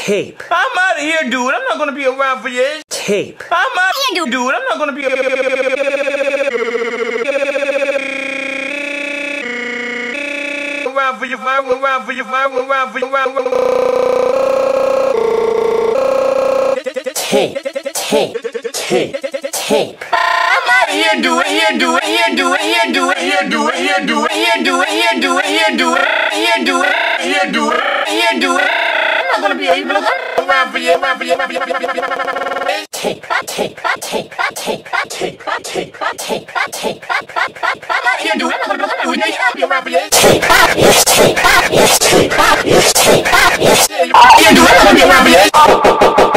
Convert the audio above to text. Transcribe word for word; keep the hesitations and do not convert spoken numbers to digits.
Tape. I'm out of here, dude. I'm not gonna be around for you. Tape. I'm out of here, dude. I'm not gonna be around for you. Around for you. Around for you. Around for you. Tape. Tape. Tape. Tape. I'm out of here, do it, here, do it, here, do it, here, do it, here, do it, here, do it, here, do it, here, do it, here, do it, here, do it, here, do it, here, do it. I'm not gonna be able to around for you, around for you, around for you, around for you. Tape. Tape. Tape. Tape. Tape. Tape. Tape. Tape. I'm out of here, do it. I'm not gonna do it. I'll be around for you. Tape. Yes, tape. Yes, tape. Yes, tape. Yes, tape. Here, do it. I'm gonna be around for you.